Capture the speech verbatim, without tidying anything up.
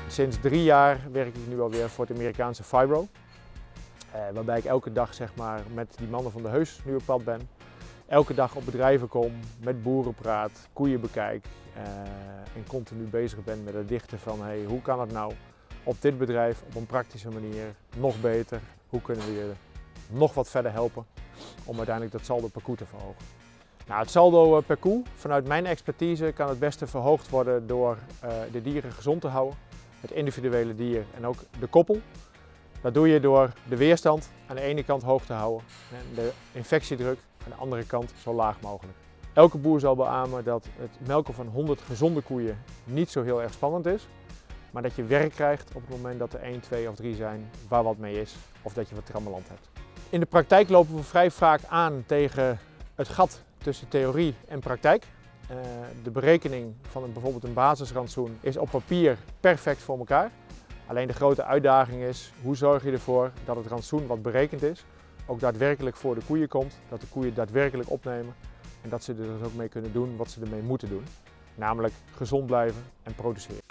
Sinds drie jaar werk ik nu alweer voor het Amerikaanse Phibro. Uh, waarbij ik elke dag zeg maar, met die mannen van de heus nu op pad ben. Elke dag op bedrijven kom, met boeren praat, koeien bekijk uh, en continu bezig ben met het dichten van hey, hoe kan het nou op dit bedrijf op een praktische manier nog beter, hoe kunnen we je nog wat verder helpen om uiteindelijk dat saldo per koe te verhogen. Nou, het saldo per koe, vanuit mijn expertise, kan het beste verhoogd worden door uh, de dieren gezond te houden, het individuele dier en ook de koppel. Dat doe je door de weerstand aan de ene kant hoog te houden en de infectiedruk aan de andere kant zo laag mogelijk. Elke boer zal beamen dat het melken van honderd gezonde koeien niet zo heel erg spannend is, maar dat je werk krijgt op het moment dat er één, twee of drie zijn waar wat mee is of dat je wat trammeland hebt. In de praktijk lopen we vrij vaak aan tegen het gat tussen theorie en praktijk. Uh, de berekening van een, bijvoorbeeld een basisrantsoen is op papier perfect voor elkaar. Alleen de grote uitdaging is, hoe zorg je ervoor dat het rantsoen wat berekend is, ook daadwerkelijk voor de koeien komt, dat de koeien daadwerkelijk opnemen en dat ze er dus ook mee kunnen doen wat ze ermee moeten doen. Namelijk gezond blijven en produceren.